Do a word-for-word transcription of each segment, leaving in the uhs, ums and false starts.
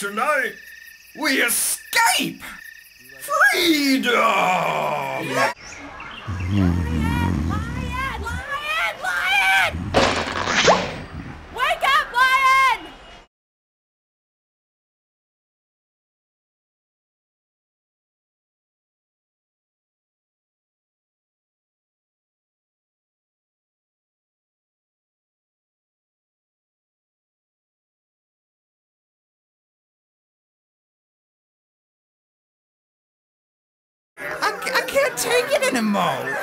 tonight, we escape! Freedom! Lion! Lion! Lion! Wake up, lion! I, I can't take it anymore.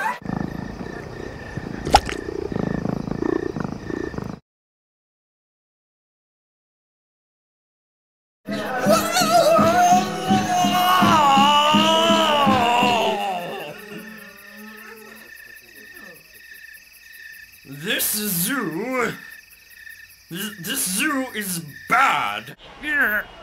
This zoo... This, this zoo is bad.